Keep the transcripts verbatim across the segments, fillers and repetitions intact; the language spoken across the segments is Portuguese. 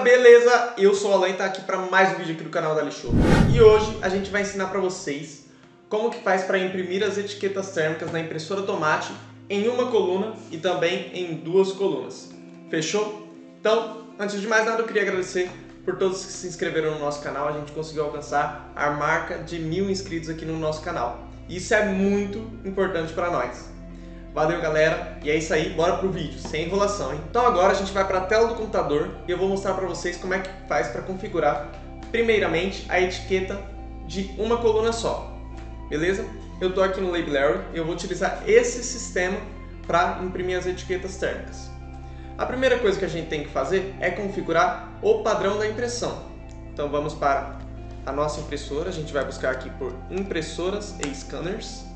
beleza? Eu sou o Alan e tá aqui para mais um vídeo aqui do canal da Lixou. E hoje a gente vai ensinar para vocês como que faz para imprimir as etiquetas térmicas na impressora Tomate em uma coluna e também em duas colunas. Fechou? Então, antes de mais nada, eu queria agradecer por todos que se inscreveram no nosso canal. A gente conseguiu alcançar a marca de mil inscritos aqui no nosso canal. Isso é muito importante para nós. Valeu, galera, e é isso aí, bora pro vídeo, sem enrolação, hein? Então agora a gente vai para a tela do computador e eu vou mostrar para vocês como é que faz para configurar, primeiramente, a etiqueta de uma coluna só, beleza? Eu tô aqui no Labelary e eu vou utilizar esse sistema para imprimir as etiquetas térmicas. A primeira coisa que a gente tem que fazer é configurar o padrão da impressão. Então vamos para a nossa impressora, a gente vai buscar aqui por impressoras e scanners.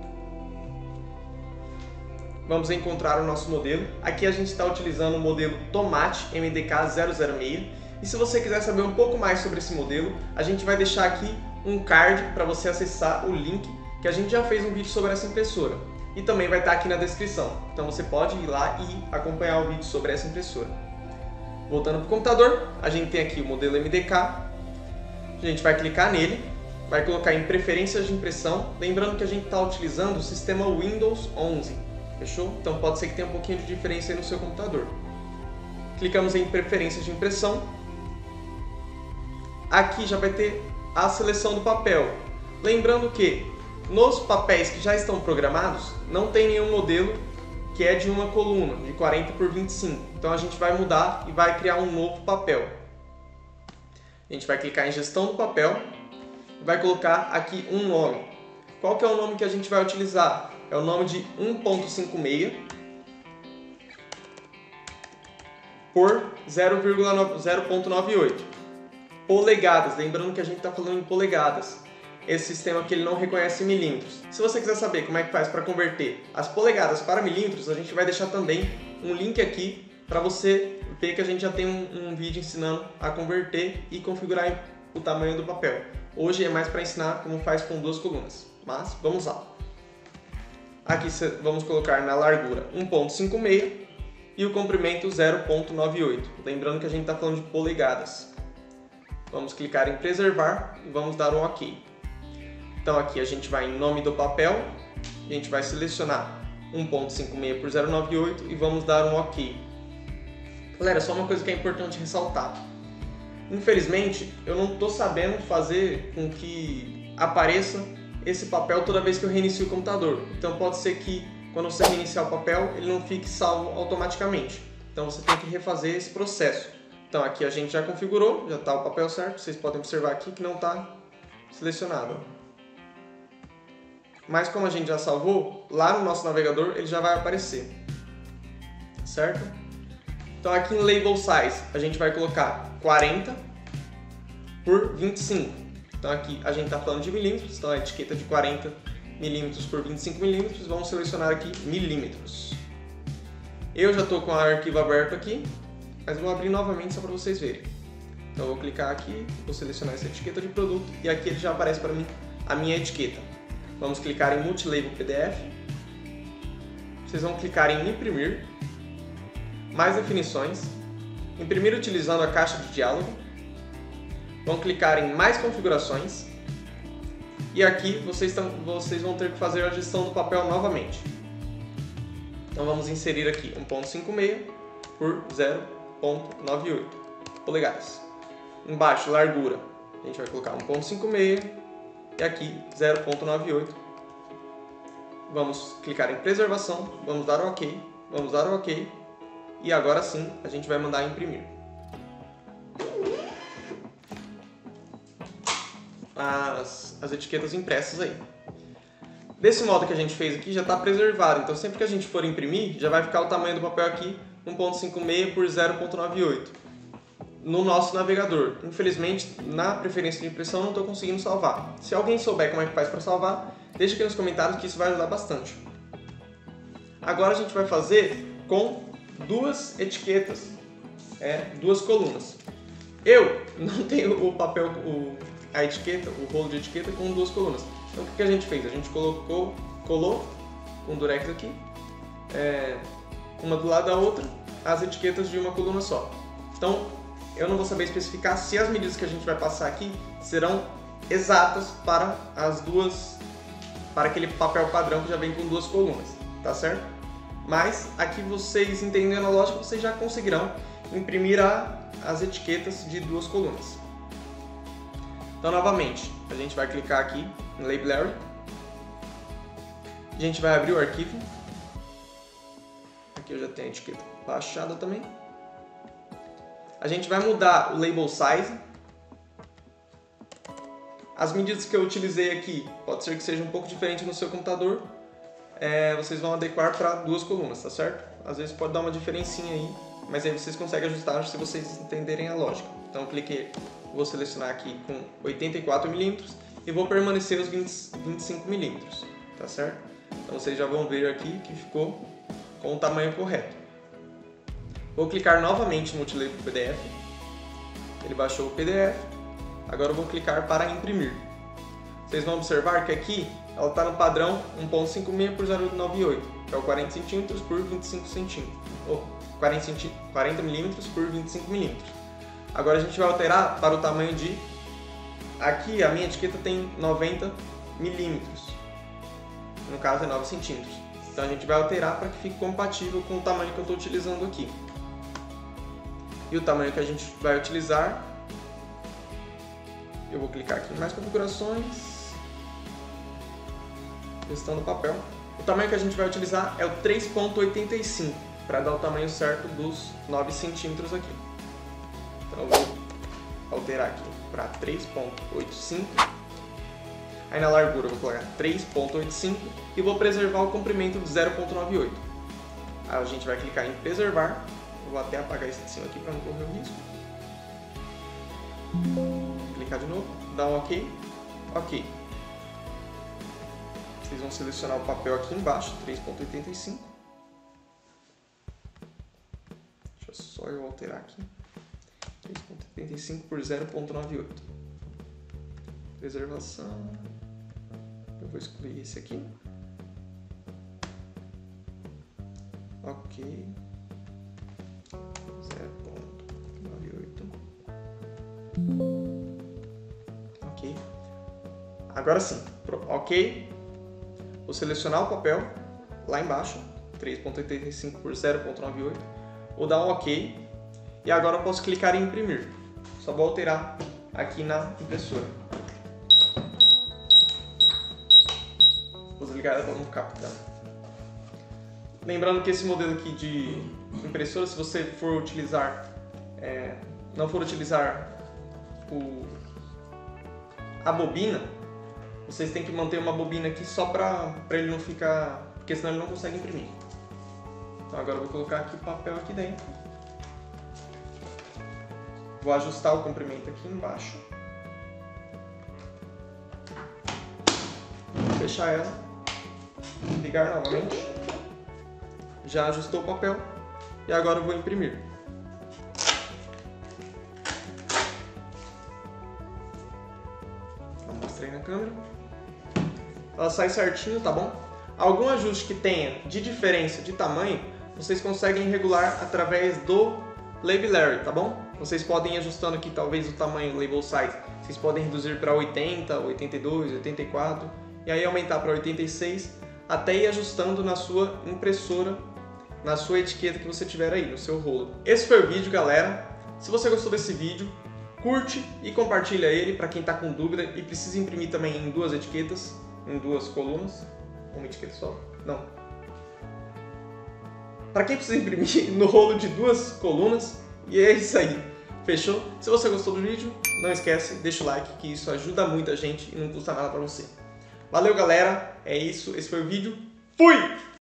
Vamos encontrar o nosso modelo. Aqui a gente está utilizando o modelo Tomate M D K zero zero seis. E se você quiser saber um pouco mais sobre esse modelo, a gente vai deixar aqui um card para você acessar o link, que a gente já fez um vídeo sobre essa impressora. E também vai estar aqui na descrição. Então você pode ir lá e acompanhar o vídeo sobre essa impressora. Voltando para o computador, a gente tem aqui o modelo M D K. A gente vai clicar nele, vai colocar em preferências de impressão. Lembrando que a gente está utilizando o sistema Windows onze. Fechou? Então pode ser que tenha um pouquinho de diferença aí no seu computador. Clicamos em preferências de impressão. Aqui já vai ter a seleção do papel. Lembrando que nos papéis que já estão programados, não tem nenhum modelo que é de uma coluna, de quarenta por vinte e cinco. Então a gente vai mudar e vai criar um novo papel. A gente vai clicar em gestão do papel e vai colocar aqui um nome. Qual que é o nome que a gente vai utilizar? É o nome de um ponto cinquenta e seis por zero ponto noventa e oito polegadas. Lembrando que a gente está falando em polegadas. Esse sistema aqui ele não reconhece milímetros. Se você quiser saber como é que faz para converter as polegadas para milímetros, a gente vai deixar também um link aqui para você ver que a gente já tem um, um vídeo ensinando a converter e configurar o tamanho do papel. Hoje é mais para ensinar como faz com duas colunas, mas vamos lá. Aqui vamos colocar na largura um ponto cinquenta e seis e o comprimento zero ponto noventa e oito. Lembrando que a gente está falando de polegadas. Vamos clicar em preservar e vamos dar um OK. Então aqui a gente vai em nome do papel, a gente vai selecionar um ponto cinquenta e seis por zero ponto noventa e oito e vamos dar um OK. Galera, só uma coisa que é importante ressaltar. Infelizmente, eu não estou sabendo fazer com que apareça esse papel toda vez que eu reinicio o computador. Então pode ser que quando você reiniciar o papel, ele não fique salvo automaticamente. Então você tem que refazer esse processo. Então aqui a gente já configurou, já está o papel certo. Vocês podem observar aqui que não está selecionado. Mas como a gente já salvou, lá no nosso navegador ele já vai aparecer. Certo? Então aqui em Label Size a gente vai colocar quarenta por vinte e cinco. Então aqui a gente está falando de milímetros, então a etiqueta de quarenta milímetros por vinte e cinco milímetros, vamos selecionar aqui milímetros. Eu já estou com o arquivo aberto aqui, mas vou abrir novamente só para vocês verem. Então eu vou clicar aqui, vou selecionar essa etiqueta de produto e aqui ele já aparece para mim a minha etiqueta. Vamos clicar em Multilabel P D F, vocês vão clicar em imprimir, mais definições, imprimir utilizando a caixa de diálogo. Vão clicar em mais configurações e aqui vocês, tão, vocês vão ter que fazer a gestão do papel novamente. Então vamos inserir aqui um ponto cinquenta e seis por zero ponto noventa e oito polegadas. Embaixo, largura, a gente vai colocar um ponto cinquenta e seis e aqui zero ponto noventa e oito. Vamos clicar em preservação, vamos dar um OK, vamos dar um OK e agora sim a gente vai mandar imprimir. As, as etiquetas impressas aí. Desse modo que a gente fez aqui já está preservado, então sempre que a gente for imprimir já vai ficar o tamanho do papel aqui um ponto cinquenta e seis por zero ponto noventa e oito no nosso navegador. Infelizmente na preferência de impressão não estou conseguindo salvar. Se alguém souber como é que faz para salvar, deixa aqui nos comentários que isso vai ajudar bastante. Agora a gente vai fazer com duas etiquetas, é, duas colunas. Eu não tenho o papel, o a etiqueta, o rolo de etiqueta com duas colunas. Então o que a gente fez? A gente colocou, colou com durex aqui, é, uma do lado da outra, as etiquetas de uma coluna só. Então eu não vou saber especificar se as medidas que a gente vai passar aqui serão exatas para as duas, para aquele papel padrão que já vem com duas colunas, tá certo? Mas aqui vocês entendendo a lógica, vocês já conseguirão imprimir a, as etiquetas de duas colunas. Então, novamente, a gente vai clicar aqui em Library, a gente vai abrir o arquivo, aqui eu já tenho a etiqueta baixada também. A gente vai mudar o label size. As medidas que eu utilizei aqui, pode ser que seja um pouco diferente no seu computador, é, vocês vão adequar para duas colunas, tá certo? Às vezes pode dar uma diferencinha aí, mas aí vocês conseguem ajustar se vocês entenderem a lógica. Então eu cliquei, vou selecionar aqui com oitenta e quatro milímetros e vou permanecer os vinte, vinte e cinco milímetros, tá certo? Então vocês já vão ver aqui que ficou com o tamanho correto. Vou clicar novamente no Multilabel P D F, ele baixou o P D F, agora eu vou clicar para imprimir. Vocês vão observar que aqui ela está no padrão um ponto cinquenta e seis por zero ponto noventa e oito, que é o quarenta centímetros por vinte e cinco centímetros, ou quarenta milímetros por vinte e cinco milímetros. Agora a gente vai alterar para o tamanho de... Aqui a minha etiqueta tem noventa milímetros, no caso é nove centímetros. Então a gente vai alterar para que fique compatível com o tamanho que eu estou utilizando aqui. E o tamanho que a gente vai utilizar, eu vou clicar aqui em mais configurações, questão do papel. O tamanho que a gente vai utilizar é o três ponto oitenta e cinco, para dar o tamanho certo dos nove centímetros aqui. Então eu vou alterar aqui para três ponto oitenta e cinco. Aí na largura eu vou colocar três ponto oitenta e cinco e vou preservar o comprimento de zero ponto noventa e oito. Aí a gente vai clicar em preservar. Eu vou até apagar esse de cima aqui para não correr o risco. Clicar de novo, dar um OK. OK. Vocês vão selecionar o papel aqui embaixo, três ponto oitenta e cinco. Deixa só eu alterar aqui. três ponto oitenta e cinco por zero ponto noventa e oito. Preservação. Eu vou excluir esse aqui. Ok. zero ponto noventa e oito. Ok. Agora sim. Ok. Vou selecionar o papel lá embaixo, três ponto oitenta e cinco por zero ponto noventa e oito. Vou dar um OK. E agora eu posso clicar em imprimir. Só vou alterar aqui na impressora. Vou desligar ela para não ficar captando. Lembrando que esse modelo aqui de impressora, se você for utilizar, é, não for utilizar o, a bobina, vocês têm que manter uma bobina aqui só para ele não ficar, porque senão ele não consegue imprimir. Então agora eu vou colocar aqui o papel aqui dentro. Vou ajustar o comprimento aqui embaixo. Vou fechar ela. Ligar novamente. Já ajustou o papel. E agora eu vou imprimir. Eu mostrei na câmera. Ela sai certinho, tá bom? Algum ajuste que tenha de diferença de tamanho, vocês conseguem regular através do Library, tá bom? Vocês podem ir ajustando aqui talvez o tamanho, o label size. Vocês podem reduzir para oitenta, oitenta e dois, oitenta e quatro e aí aumentar para oitenta e seis, até ir ajustando na sua impressora, na sua etiqueta que você tiver aí, no seu rolo. Esse foi o vídeo, galera. Se você gostou desse vídeo, curte e compartilha ele para quem está com dúvida e precisa imprimir também em duas etiquetas, em duas colunas. Uma etiqueta só? Não. Para quem precisa imprimir no rolo de duas colunas, e é isso aí. Fechou? Se você gostou do vídeo, não esquece, deixa o like, que isso ajuda muito a gente e não custa nada para você. Valeu, galera. É isso. Esse foi o vídeo. Fui!